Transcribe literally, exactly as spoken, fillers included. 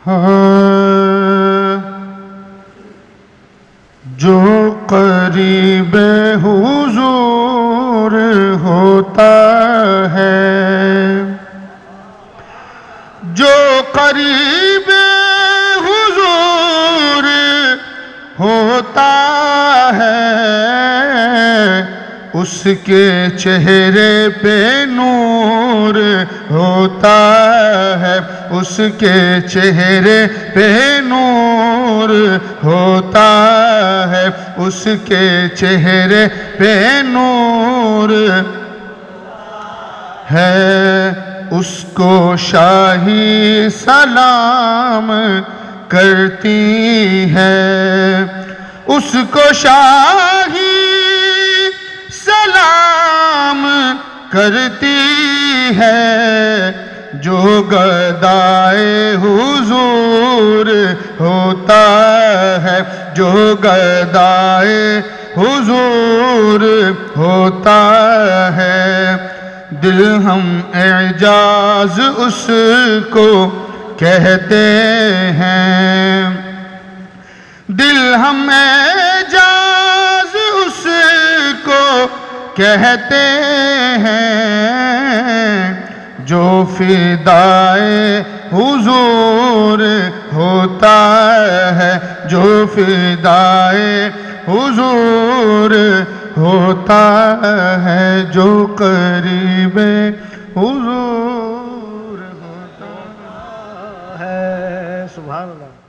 ہاں جو قریب حضور ہوتا ہے، جو قریب حضور ہوتا ہے، اس کے چہرے پہ نور ہوتا ہے، اس کے چہرے پہ نور ہوتا ہے، اس کے چہرے پہ نور ہے، اس کو شاہی سلام کرتی ہے، اس کو شاہی سلام کرتی ہے، جو گدائے حضور ہوتا ہے، جو گدائے حضور ہوتا ہے، دل ہم اعجاز اس کو کہتے ہیں، دل ہم اعجاز اس کو کہتے ہیں، جو فدائے حضور ہوتا ہے، جو فدائے حضور ہوتا ہے، جو قریب حضور ہوتا ہے۔ سبحان اللہ۔